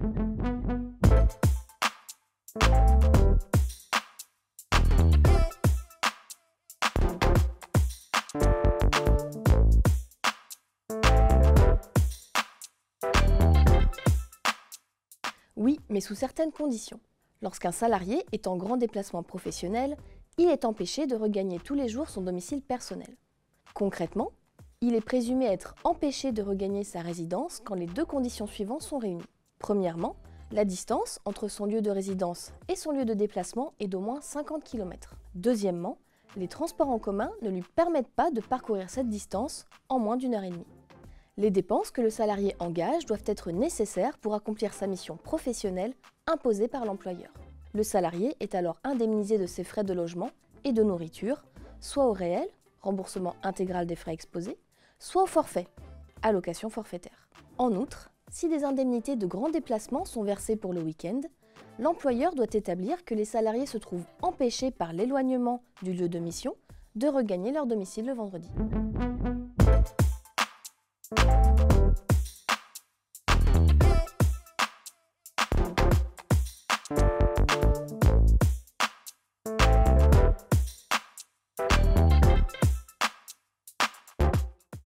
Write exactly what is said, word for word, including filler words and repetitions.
Oui, mais sous certaines conditions. Lorsqu'un salarié est en grand déplacement professionnel, il est empêché de regagner tous les jours son domicile personnel. Concrètement, il est présumé être empêché de regagner sa résidence quand les deux conditions suivantes sont réunies. Premièrement, la distance entre son lieu de résidence et son lieu de déplacement est d'au moins cinquante kilomètres. Deuxièmement, les transports en commun ne lui permettent pas de parcourir cette distance en moins d'une heure et demie. Les dépenses que le salarié engage doivent être nécessaires pour accomplir sa mission professionnelle imposée par l'employeur. Le salarié est alors indemnisé de ses frais de logement et de nourriture, soit au réel, remboursement intégral des frais exposés, soit au forfait, allocation forfaitaire. En outre, si des indemnités de grand déplacement sont versées pour le week-end, l'employeur doit établir que les salariés se trouvent empêchés par l'éloignement du lieu de mission de regagner leur domicile le vendredi.